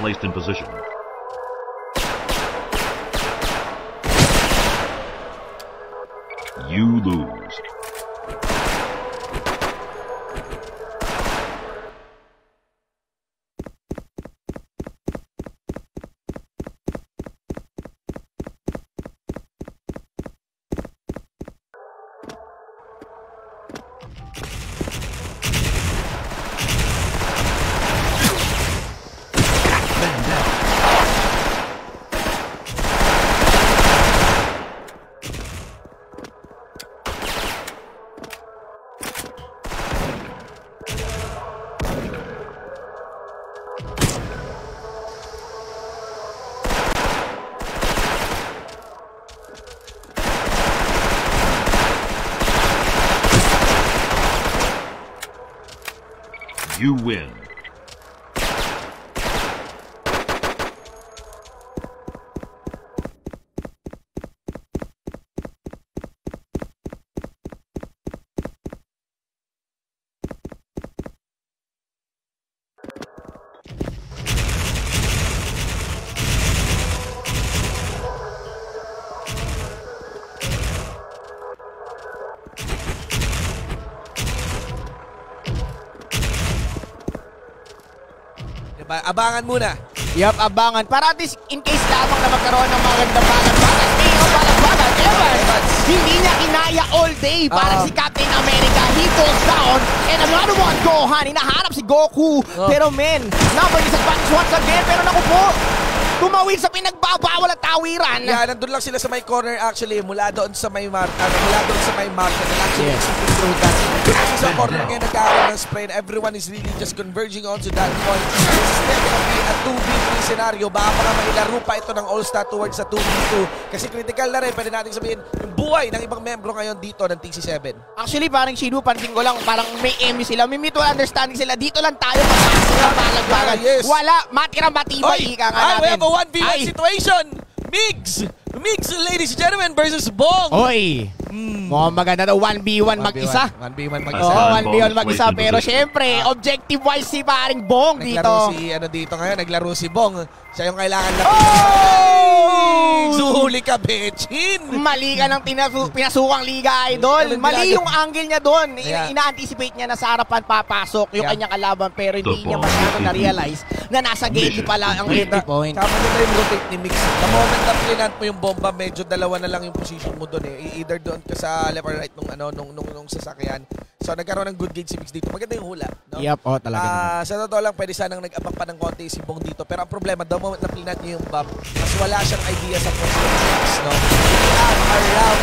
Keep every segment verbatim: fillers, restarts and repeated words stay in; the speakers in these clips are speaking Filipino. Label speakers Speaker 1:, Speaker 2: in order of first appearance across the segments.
Speaker 1: placed in position. You lose. You win.
Speaker 2: Abangan muna.
Speaker 3: Yup, abangan. Para at least in case lamang na magkaroon ng magandang balag-balag. May o balag-balag. Evans, hindi niya kinaya all day. Parang uh, si Captain America. He falls down. And another one, Gohan. Hinahanap si Goku. Uh, Pero men, number disadvantage once again. Pero naku po, tumawid sa pinagbabawal at tawiran.
Speaker 2: Yeah, nandun lang sila sa may corner actually. Mula doon sa may mark. Uh, mula doon sa may mark. And actually, yes. Through that. Kasi sa corner ngayon nagkakaroon ng spray and everyone is really just converging onto that point. This is definitely a two v three scenario. Baka pa nga mailaro pa ito ng All-Star towards sa two v two. Kasi critical na rin. Pwede natin sabihin yung buhay ng ibang membro ngayon dito ng T C seven.
Speaker 3: Actually, parang Shinu, pansin ko lang, parang may M U sila. May mutual understanding sila. Dito lang tayo magkakaroon. Yes. Wala. Matirang matibay. Ika nga natin.
Speaker 2: We have a one v one situation. Migs! Migs, ladies and gentlemen, versus Bong!
Speaker 3: Oy! Mm. Mukhang maganda na one v one mag-isa.
Speaker 2: one v one mag-isa.
Speaker 3: Oo, one v one mag-isa. Pero syempre, objective-wise si paring Bong dito.
Speaker 2: Naglaro si, ano dito ngayon, naglaro si Bong. Siya yung kailangan lang. Oh! Suhuli ka, Bechin!
Speaker 3: Mali ka ng pinasukang Liga Idol. Mali yung angle niya doon. Yeah. Ina-anticipate niya na sa harapan papasok yung yeah. kanyang kalaban. Pero hindi niya masyado na-realize na nasa gate pala ang entry point.
Speaker 2: Tama nila yung rotate ni Mix. The moment na plinant mo yung bomba, medyo dalawa na lang yung position mo doon eh. Either doon ka sa left or right nung, ano, nung, nung, nung sasakyan. So nagkaroon ng good gate si Mix dito. Maganda yung hula. No?
Speaker 3: Yep, oh talaga.
Speaker 2: Uh, sa totoo lang, pwede sanang nag-abang pa ng konti si Bong dito. Pero ang problema, the moment na plinant niya yung bomb, mas wala siyang idea sa first Mix, no? Around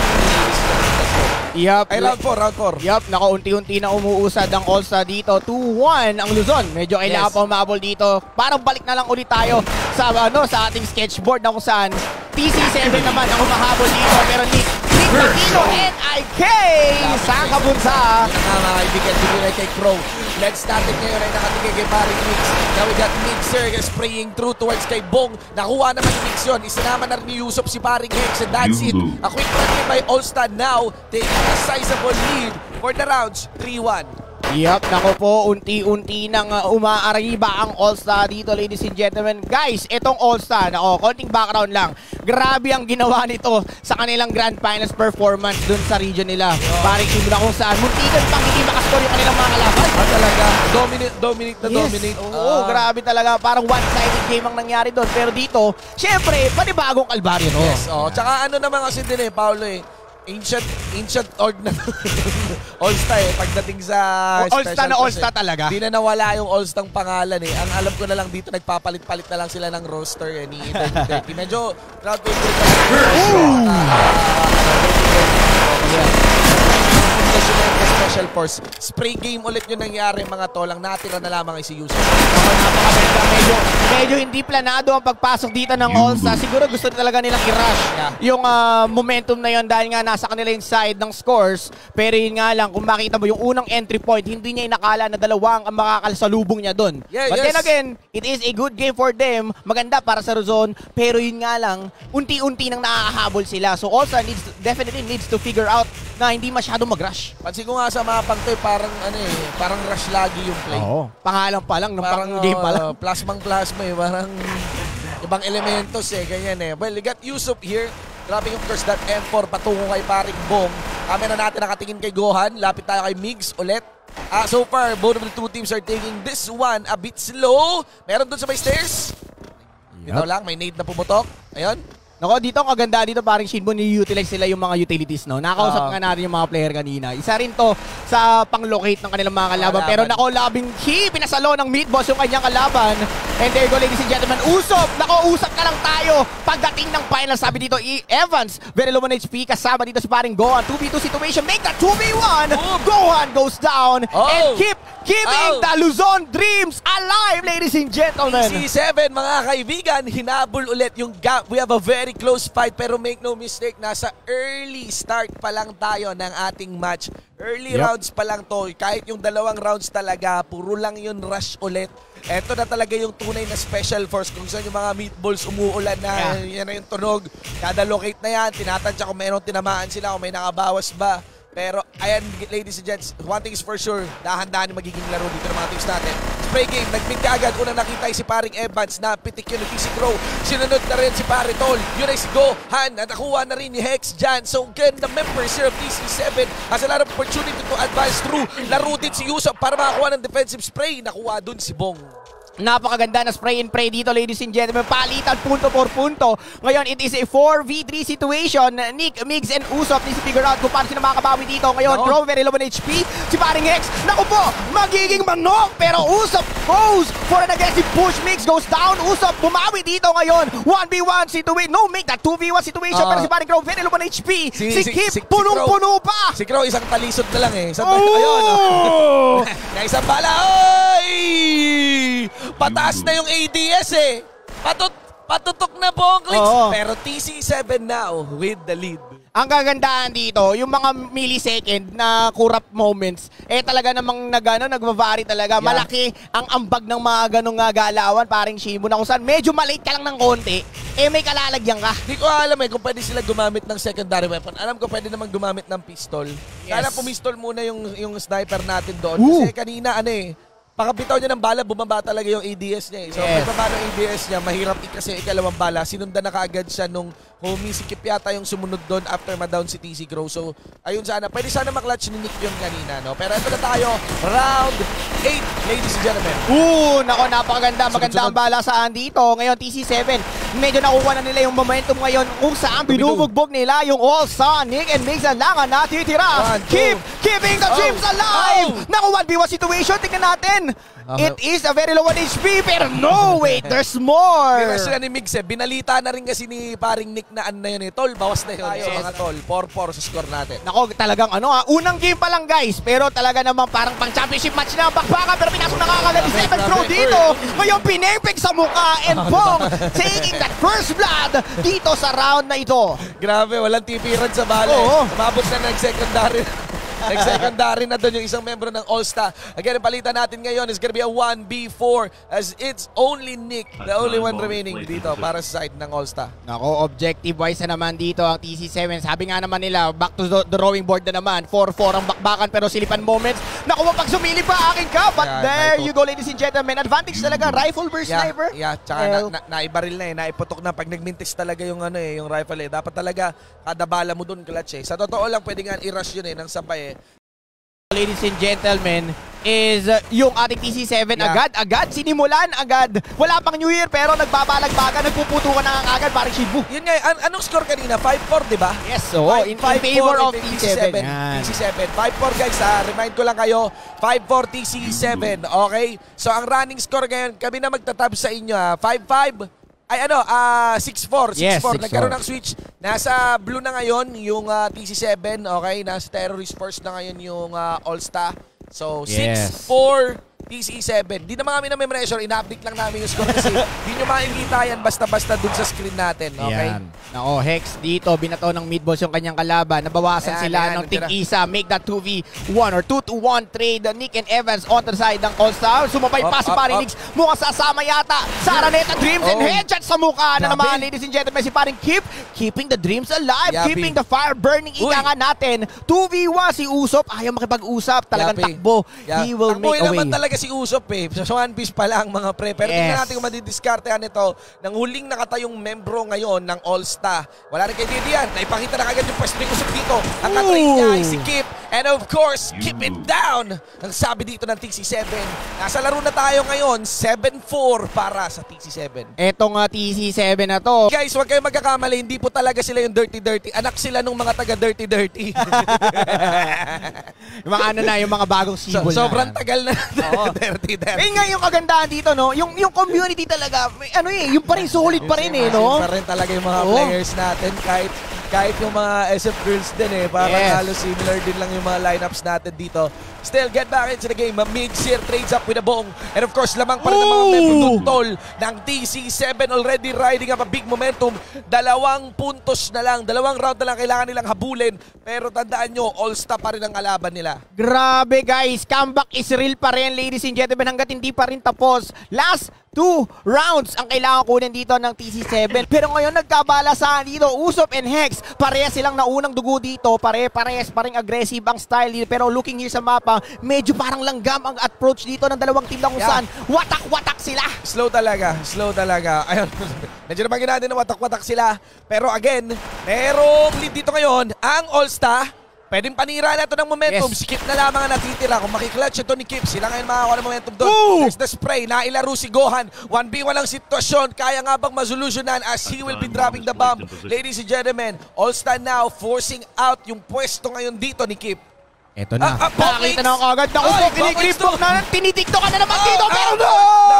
Speaker 3: Yup.
Speaker 2: Ay, round four, round four.
Speaker 3: Yup, nakaunti-unti na umuusad ang All-Star dito. two one ang Luzon. Medyo kailangan yes. pa umabol dito. Parang balik na lang ulit tayo sa ano sa ating sketchboard na kung saan T C seven naman ang humahabol dito. Pero Nick, Nick Aquino and I K sa kabunsa.
Speaker 2: Yun nga mga kaibigan, bigyan kay Crow. Let's start it ngayon ay nakatigay kay paring Mix. Now we got Mixer spraying through towards kay Bong. Nakuha naman yung Mix yun. Isinama na rin ni Yusuf si paring Hex and that's it. A quick run by All-Star now. Taking a sizable lead for the rounds, three one.
Speaker 3: Yup, nako po, unti-unti nang uh, umaariba ang All-Star dito, ladies and gentlemen. Guys, itong All-Star, nako, konting background lang. Grabe ang ginawa nito sa kanilang Grand Finals performance dun sa region nila. Oh. Paring team na kung saan, muntikan pang hindi makascore yung kanilang mga kalaban.
Speaker 2: Ah, talaga, dominate, dominate na
Speaker 3: yes.
Speaker 2: dominate.
Speaker 3: Oo, uh. grabe talaga. Parang one-sided game ang nangyari doon. Pero dito, syempre, panibagong kalbaryo, no?
Speaker 2: Yes, oh. Tsaka ano naman kasi din eh, Paolo eh. Ancient, ancient org na All-Star eh. Pagdating sa
Speaker 3: All-Star na All-Star talaga.
Speaker 2: Di na nawala yung All-Star pangalan eh. Ang alam ko na lang dito, nagpapalit-palit na lang sila ng roster eh. Ni thirty. Medyo crowd favorite na Special Force. Spray game ulit yung nangyari mga tolang. Natira na lamang ay si Yusuf.
Speaker 3: Napakaganda. Medyo, medyo hindi planado ang pagpasok dito ng All-Star. Siguro gusto talaga nilang i-rush yeah. yung uh, momentum na yun dahil nga nasa kanila yung side ng scores. Pero yun nga lang, kung makita mo yung unang entry point, hindi niya inakala na dalawang ang makakasalubong niya dun.
Speaker 2: Yeah,
Speaker 3: But
Speaker 2: yes.
Speaker 3: then again, it is a good game for them. Maganda para sa Luzon. Pero yun nga lang, unti-unti nang nakakahabol sila. So All-Star needs, definitely needs to figure out na hindi masyado mag-rush.
Speaker 2: Pansin ko nga sa mapang to, eh, parang ano eh, parang rush lagi yung play.
Speaker 3: Oo. Pangalan pa lang, ng
Speaker 2: Parang
Speaker 3: pang game pa lang.
Speaker 2: uh, plasmang plasma eh, parang ibang elementos eh, ganyan eh. Well, we got Yusuf here. Grabbing of course that M four patungo kay paring Bong. Camera natin nakatingin kay Gohan. Lapit tayo kay Migs ulit. Ah, so far, both of the two teams are taking this one a bit slow. Meron dun sa may stairs. Yep. Ito lang, may nade na pumutok. Ayun.
Speaker 3: Nako, dito ang kaganda dito parang Shinbo ni-utilize sila yung mga utilities, no? Nakausap
Speaker 2: Uh,
Speaker 3: nga natin yung mga player kanina. Isa rin to sa pang-locate ng kanilang mga kalaban.
Speaker 2: Kalaban.
Speaker 3: Pero nako, labing he, pinasalo ng Meatboss yung kanyang kalaban. And there you go, ladies and gentlemen. Usop! Nako, usap na lang tayo. Pagdating ng final, sabi dito, E. Evans, very low on H P. Kasama dito si paring Gohan. two v two situation, make that two v one. Gohan goes down
Speaker 2: Oh.
Speaker 3: and keep keeping
Speaker 2: Oh.
Speaker 3: the Luzon Dreams alive, ladies and gentlemen.
Speaker 2: C seven, mga kaibigan, hinabol ulit yung gap. We have a very close fight, pero make no mistake, nasa early start pa lang tayo ng ating match. Early
Speaker 3: Yep.
Speaker 2: rounds pa lang to. Kahit yung dalawang rounds talaga, puro lang yun rush ulit. Eto na talaga yung tunay na special force. Kung saan yung mga meatballs umuulan na,
Speaker 3: Yeah.
Speaker 2: yan na yung tunog. Kada locate na yan, tinatansya kung mayroong tinamaan sila, kung may nakabawas ba. Pero, ayan, ladies and gents, one thing is for sure, dahan-dahan yung magiging laro dito ng mga teams natin. Spray game, nag-mid ka agad. Unang nakita ay si paring Evans na pitik yun ng T C Crow. Sinunod na rin si pare Tol. Yun ay si Gohan. At nakuha na rin ni Hex dyan. So, again, the members here of T C seven has a lot of opportunity to advance through. Laro din si Yusuf para makakuha ng defensive spray. Nakuha dun si Bong.
Speaker 3: Napakaganda na spray and pray dito, ladies and gentlemen. Palitan punto por punto. Ngayon, it is a four v three situation. Nick, Migs, and Usopp needs to figure out kung paano sila makakabawi dito. Ngayon,
Speaker 2: No.
Speaker 3: Crow, very low on H P. Si paring Hex, naku po, magiging manok. Pero Usopp goes for an aggressive push. Migs goes down. Usopp bumawi dito ngayon. one v one situation. No, make that two v one situation.
Speaker 2: Uh,
Speaker 3: pero si paring Crow, very low on H P. Si,
Speaker 2: Si- si-
Speaker 3: Kip,
Speaker 2: si- si
Speaker 3: punong-puno pa.
Speaker 2: Si Crow, isang talisod na lang eh. Isang
Speaker 3: Oh!
Speaker 2: ayun. Oh. Na isang bala. Oy! Pataas na yung A D S eh. Patut patutok na po ang clicks.
Speaker 3: Oo.
Speaker 2: Pero T C seven now with the lead.
Speaker 3: Ang kagandahan dito, yung mga millisecond na corrupt moments, eh talaga namang nagano, nagva-vary talaga.
Speaker 2: Yeah.
Speaker 3: Malaki ang ambag ng mga ganong nga galawan, paring Shinbo, na kung saan medyo malate ka lang ng konti, eh may kalalagyan ka.
Speaker 2: Hindi ko alam eh kung pwede sila gumamit ng secondary weapon. Alam ko pwede naman gumamit ng pistol.
Speaker 3: Yes.
Speaker 2: Sana pumistol muna yung, yung sniper natin doon.
Speaker 3: Ooh.
Speaker 2: Kasi kanina ano eh, pakabitaw niya ng bala, bumaba talaga yung A D S niya eh. So,
Speaker 3: Yes.
Speaker 2: pag baba ng A D S niya, mahirap i- kasi ikalawang bala. Sinundan na kaagad siya nung homie, si Kip yata yung sumunod doon after ma-down si T C Crow. So, ayun sana. Pwede sana maklatch ni Nick yun kanina, no? Pero ito na tayo, round eight, ladies and gentlemen.
Speaker 3: Oo, nako, napakaganda. Maganda ang
Speaker 2: Sunod-sunod.
Speaker 3: bala saan dito. Ngayon, T C seven, medyo nakuha na nila yung momentum ngayon kung saan binubugbog nila yung All-Star, Nick and Migs ang lang ang natitira.
Speaker 2: One, two.
Speaker 3: Keep keeping the
Speaker 2: Oh.
Speaker 3: dreams alive.
Speaker 2: Oh.
Speaker 3: Naku, one v one situation. Tingnan natin.
Speaker 2: Okay.
Speaker 3: It is a very low on H P, pero no, wait, there's more.
Speaker 2: Binas sila ni Migs eh. Binalita na rin kasi ni paring Nick na ano na yun eh. Tol, bawas na yun.
Speaker 3: Yes.
Speaker 2: So, mga tol, four four sa score natin.
Speaker 3: Nako, talagang ano ha, unang game pa lang guys, pero talaga naman parang pang championship match na ang bakbakan, pero pinasok nakakagat ni
Speaker 2: Grabe,
Speaker 3: Seven Pro
Speaker 2: grabe.
Speaker 3: dito. Ngayon pinepeg sa mukha and Bong taking that first blood dito sa round na ito.
Speaker 2: Grabe, walang tipiran sa bala.
Speaker 3: Oo.
Speaker 2: eh. Umabot na nag-secondary. Nag-secondary na doon yung isang membro ng All-Star. Again, ang palitan natin ngayon is gonna be a one v four as it's only Nick, the only one remaining dito para sa side ng All-Star.
Speaker 3: Nako, objective-wise na naman dito ang T C seven. Sabi nga naman nila, back to the drawing board na naman. four four ang bakbakan pero silipan moments. Naku, pag sumili pa aking ka. But
Speaker 2: Yeah,
Speaker 3: there
Speaker 2: rifle.
Speaker 3: you go, ladies and gentlemen. Advantage talaga, rifle versus
Speaker 2: Yeah,
Speaker 3: sniper.
Speaker 2: yeah, tsaka
Speaker 3: Well,
Speaker 2: na, na, naibaril na eh, naiputok na. Pag nagmintis talaga yung ano eh, yung rifle eh. Dapat talaga kada bala mo doon clutch eh. Sa totoo lang, pwede nga i-rush yun eh, ng sabay eh.
Speaker 3: ladies and gentlemen, is uh, yung ating T C seven
Speaker 2: Yeah.
Speaker 3: agad-agad, sinimulan agad. Wala pang New Year pero nagbabalagbaga, nagpuputukan na ang agad parang Shibu.
Speaker 2: Yun nga, an- anong score kanina? five four, di ba?
Speaker 3: Yes, so in, in
Speaker 2: five
Speaker 3: favor
Speaker 2: four
Speaker 3: of T C seven. Yan.
Speaker 2: T C seven. five four guys ha. Remind ko lang kayo. five four T C seven. Okay? So ang running score ngayon, kami na magtatab sa inyo ha. five five. Ay ano, ah six four.
Speaker 3: Yes,
Speaker 2: six four.
Speaker 3: six four.
Speaker 2: Nagkaroon ng switch. Nasa blue na ngayon yung ah, T C seven. Okay? Nasa terrorist force na ngayon yung ah, All-Star. So
Speaker 3: Yes.
Speaker 2: six four T C seven. Di naman kami na may measure, ina-update lang namin yung score kasi di nyo makikita yan basta-basta dun sa screen natin. Okay?
Speaker 3: Yan. Nako, Hex dito, binato ng mid-boss yung kanyang kalaban. Nabawasan
Speaker 2: Ayan,
Speaker 3: sila
Speaker 2: ayan,
Speaker 3: ng
Speaker 2: nandito na.
Speaker 3: Tig-Isa. Make that two v one or two to one trade. Nick and Evans on the side ng All-Star. Sumabay
Speaker 2: Up,
Speaker 3: pa si
Speaker 2: up,
Speaker 3: Paring
Speaker 2: up.
Speaker 3: Nix. Mukhang sasama yata sa Araneta Dreams and
Speaker 2: Oh.
Speaker 3: headshot sa mukha na
Speaker 2: Grabe.
Speaker 3: naman. Ladies and gentlemen, si Paring Kip keeping the dreams alive.
Speaker 2: Yapi.
Speaker 3: Keeping the fire burning.
Speaker 2: Uy.
Speaker 3: Ika nga natin. two v one si Usop. Ayaw makipag-usap. Talagang
Speaker 2: Yapi.
Speaker 3: takbo.
Speaker 2: Yeah.
Speaker 3: He will
Speaker 2: Takbo
Speaker 3: make a
Speaker 2: naman
Speaker 3: way.
Speaker 2: talaga si Usop eh. Sa One Piece pa lang mga pre. Pero
Speaker 3: Yes.
Speaker 2: tingnan natin kung madidiskartehan ito ng huling nakatayong membro ngayon ng All-Star. Wala rin kay Didi yan. Naipakita na kagad yung pwesto ni Usop dito. Ang katrain niya ay si Kip. And of course, keep it down. Ang sabi dito ng T C seven. Nasa laro na tayo ngayon. seven four para sa T C seven.
Speaker 3: Etong uh, T C seven na to.
Speaker 2: Guys, huwag kayong magkakamali. Hindi po talaga sila yung dirty-dirty. Anak sila nung mga taga-dirty-dirty.
Speaker 3: Yung mga ano na, yung mga bagong
Speaker 2: So,
Speaker 3: sibol
Speaker 2: sobrang
Speaker 3: na.
Speaker 2: tagal na
Speaker 3: Oo.
Speaker 2: dirty-dirty.
Speaker 3: Ayun nga yung kagandahan dito, no? Yung yung community talaga, may, ano eh, yung pa rin solid pa rin eh, no?
Speaker 2: Pa rin talaga yung mga
Speaker 3: Oo.
Speaker 2: players natin kahit kahit yung mga S F girls din eh. Parang
Speaker 3: Yes.
Speaker 2: halos similar din lang yung mga lineups natin dito. Still, get back into the game. Mid-seer trades up with a bong. And of course, lamang pa rin ang mga
Speaker 3: Ooh!
Speaker 2: membro tol ng T C seven already riding up a big momentum. Dalawang puntos na lang, dalawang round na lang kailangan nilang habulin. Pero tandaan nyo, all-star pa rin ang kalaban nila.
Speaker 3: Grabe guys, comeback is real pa rin, ladies and gentlemen, hanggat hindi pa rin tapos. Last two rounds ang kailangan kunin dito ng T C seven. Pero ngayon nagkabalasahan dito, Usop and Hex. Parehas silang naunang dugo dito, pare-parehas pa rin aggressive ang style dito. Pero looking here sa mapa, medyo parang langgam ang approach dito ng dalawang team na kung
Speaker 2: Yeah.
Speaker 3: saan watak-watak sila.
Speaker 2: Slow talaga, slow talaga. Ayun, medyo naman natin na watak-watak sila. Pero again, merong lead dito ngayon. Ang All-Star, pwedeng panira na ito ng momentum.
Speaker 3: Yes.
Speaker 2: Si Kip na lamang ang natitira. Kung makiklatch ito ni Kip, sila ngayon makakakuha ng momentum doon.
Speaker 3: Woo!
Speaker 2: There's the spray. Nailaro si Gohan. one v one ang sitwasyon. Kaya nga bang masolutionan as he will be dropping the bomb. Ladies and gentlemen, All-Star now forcing out yung pwesto ngayon dito ni Kip.
Speaker 3: Eto na.
Speaker 2: Ah, ah, bomb
Speaker 3: Nakita
Speaker 2: links.
Speaker 3: na ako agad. Naku
Speaker 2: Oy,
Speaker 3: po,
Speaker 2: bomb
Speaker 3: kinigrip
Speaker 2: links
Speaker 3: po
Speaker 2: to.
Speaker 3: na. Tinitikto ka na naman
Speaker 2: Ah,
Speaker 3: dito.
Speaker 2: ah,
Speaker 3: Pero
Speaker 2: ah,
Speaker 3: no!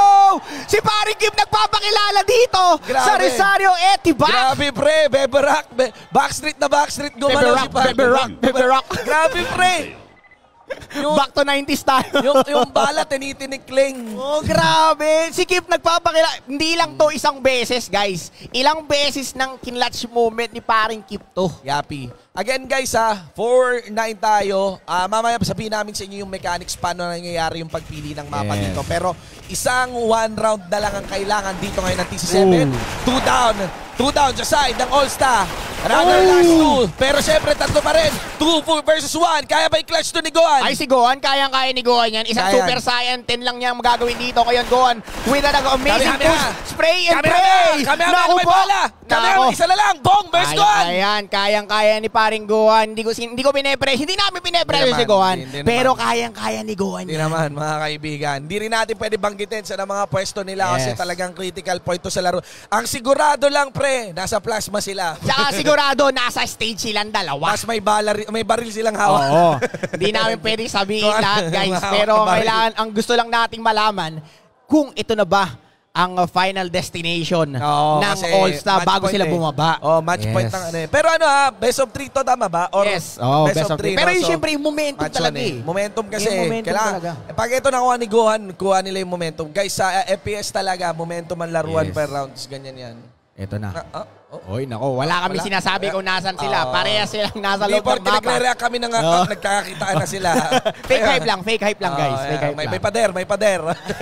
Speaker 3: Si Paring Kim nagpapakilala dito
Speaker 2: Grabe.
Speaker 3: sa Rosario Etiba.
Speaker 2: Grabe pre, Bebe Rock, be, backstreet na backstreet gumalaw si
Speaker 3: Rock,
Speaker 2: Paring.
Speaker 3: Bebe Rock, Bebe Rock.
Speaker 2: Grabe pre. Yung,
Speaker 3: Back to nineties tayo.
Speaker 2: yung, yung bala tinitinikling.
Speaker 3: Oh, grabe. Si Kip nagpapakilala. Hindi lang to isang beses, guys. Ilang beses ng kinlatch moment ni Paring Kip to.
Speaker 2: Yapi. Again guys ha, four nine tayo. Ah, mamaya sabihin namin sa inyo yung mechanics paano nangyayari yung pagpili ng mapa
Speaker 3: Yes.
Speaker 2: dito. Pero isang one round na lang ang kailangan dito ngayon ng T C seven.
Speaker 3: Ooh.
Speaker 2: Two down. Two down sa side ng All-Star. Another
Speaker 3: Ooh.
Speaker 2: last two. Pero syempre tatlo pa rin. Two versus one. Kaya ba i-clutch to ni Gohan?
Speaker 3: Ay, si Gohan, kayang-kaya ni Gohan yan. Isang
Speaker 2: Kaya.
Speaker 3: Super Saiyan ten lang niya ang magagawin dito. Ngayon, Gohan, with an amazing
Speaker 2: Kamehameha.
Speaker 3: push. Spray and
Speaker 2: Kamehameha.
Speaker 3: pray.
Speaker 2: Kamehameha
Speaker 3: Naku
Speaker 2: may
Speaker 3: po.
Speaker 2: bala. Kamehameha,
Speaker 3: Nako.
Speaker 2: isa na lang. Bong versus
Speaker 3: Ay,
Speaker 2: Gohan.
Speaker 3: ayan, kayang-kaya ni paring Gohan. Hindi ko, sin- hindi ko pinepre. Hindi namin pinepre
Speaker 2: Hindi
Speaker 3: si
Speaker 2: naman,
Speaker 3: Gohan.
Speaker 2: hindi- hindi
Speaker 3: Pero
Speaker 2: naman.
Speaker 3: kayang-kaya ni Gohan
Speaker 2: Hindi
Speaker 3: yan.
Speaker 2: naman, mga kaibigan. Hindi rin natin pwede banggitin sa mga pwesto nila kasi
Speaker 3: Yes.
Speaker 2: talagang critical point to sa laro. Ang sigurado lang, pre, nasa plasma sila.
Speaker 3: Tsaka sigurado, nasa stage silang dalawa.
Speaker 2: Mas may, bala, may baril silang hawak.
Speaker 3: Oo. Hindi namin pwede sabihin
Speaker 2: Kung ano
Speaker 3: lahat,
Speaker 2: yung
Speaker 3: guys.
Speaker 2: hawak
Speaker 3: Pero
Speaker 2: na baril.
Speaker 3: kailangan, ang gusto lang nating malaman, kung ito na ba ang uh, final destination
Speaker 2: Oo,
Speaker 3: ng
Speaker 2: kasi
Speaker 3: All-Star
Speaker 2: match
Speaker 3: bago
Speaker 2: point
Speaker 3: sila
Speaker 2: eh.
Speaker 3: bumaba.
Speaker 2: Oh, match
Speaker 3: Yes.
Speaker 2: point ng ano eh. Pero ano ha, best of three to, tama ba? Or
Speaker 3: Yes. Oh, best, of three. Pero
Speaker 2: no?
Speaker 3: yung
Speaker 2: So,
Speaker 3: syempre, yung momentum
Speaker 2: match
Speaker 3: talaga
Speaker 2: one
Speaker 3: eh.
Speaker 2: Momentum kasi.
Speaker 3: Yung momentum
Speaker 2: kailangan,
Speaker 3: talaga.
Speaker 2: eh, pag ito nakuha ni Gohan, kuha nila yung momentum. Guys, sa uh, F P S talaga, momentum ang laruan
Speaker 3: Yes.
Speaker 2: per rounds. Ganyan yan.
Speaker 3: Ito na.
Speaker 2: Ah, ah, oh.
Speaker 3: Oy, nako, wala kami
Speaker 2: Wala.
Speaker 3: sinasabi kung nasan sila.
Speaker 2: Ah.
Speaker 3: Parehas silang nasa
Speaker 2: Hindi
Speaker 3: loob ng
Speaker 2: porke
Speaker 3: mapa.
Speaker 2: nagre-react kami na nga,
Speaker 3: No.
Speaker 2: nagkakakitaan na sila.
Speaker 3: Fake
Speaker 2: Ayun.
Speaker 3: hype lang, fake hype lang guys.
Speaker 2: Oh,
Speaker 3: Fake
Speaker 2: yeah.
Speaker 3: hype
Speaker 2: may,
Speaker 3: lang.
Speaker 2: may pader, may pader.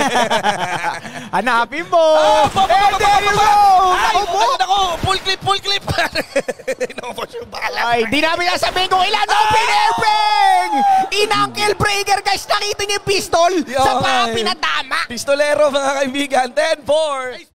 Speaker 3: Hanapin mo!
Speaker 2: Ah, pa, pa, pa,
Speaker 3: And
Speaker 2: pa,
Speaker 3: there
Speaker 2: pa,
Speaker 3: you
Speaker 2: pa,
Speaker 3: go!
Speaker 2: Ay,
Speaker 3: Naku po!
Speaker 2: ayun ako, full clip, full clip. Inubos yung bala.
Speaker 3: Ay, di namin nasabihin kung ilan ang pinipeng! Inangkel breaker guys, nakita niyo yung pistol
Speaker 2: Yo,
Speaker 3: sa mga
Speaker 2: ay.
Speaker 3: pinatama.
Speaker 2: Pistolero mga kaibigan, ten four.